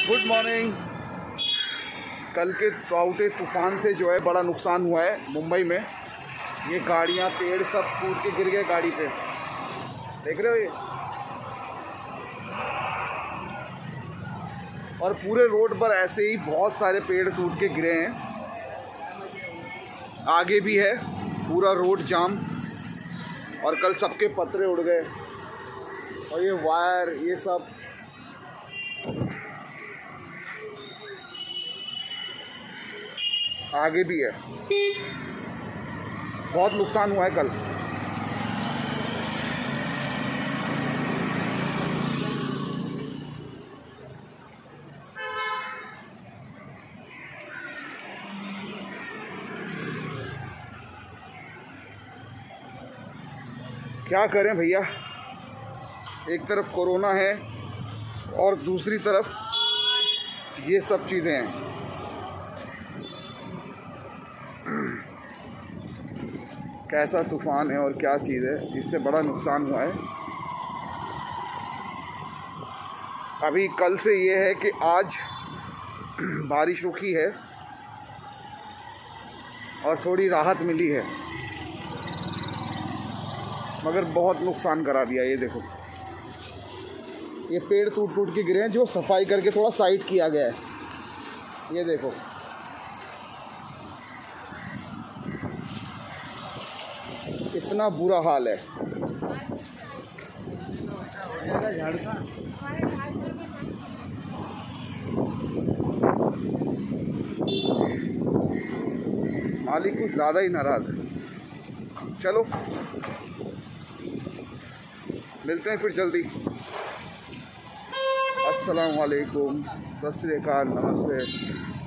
Good morning. कल के ताउते तूफान से जो है बड़ा नुकसान हुआ है मुंबई में। ये गाड़ियाँ पेड़ सब टूट के गिर गए गाड़ी पे, देख रहे हो ये। और पूरे रोड पर ऐसे ही बहुत सारे पेड़ टूट के गिरे हैं। आगे भी है पूरा रोड जाम, और कल सबके पत्रे उड़ गए। और ये वायर ये सब आगे भी है। बहुत नुकसान हुआ है कल। क्या करें भैया, एक तरफ कोरोना है और दूसरी तरफ ये सब चीज़ें हैं। कैसा तूफान है और क्या चीज़ है, इससे बड़ा नुकसान हुआ है। अभी कल से ये है कि आज बारिश रुकी है और थोड़ी राहत मिली है, मगर बहुत नुकसान करा दिया। ये देखो, ये पेड़ टूट टूट के गिरे हैं जो सफाई करके थोड़ा साइड किया गया है। ये देखो, इतना बुरा हाल है। मालिक कुछ ज़्यादा ही नाराज़ है। चलो मिलते हैं फिर जल्दी। अस्सलाम वालेकुम, सत श्री अकाल, नमस्ते।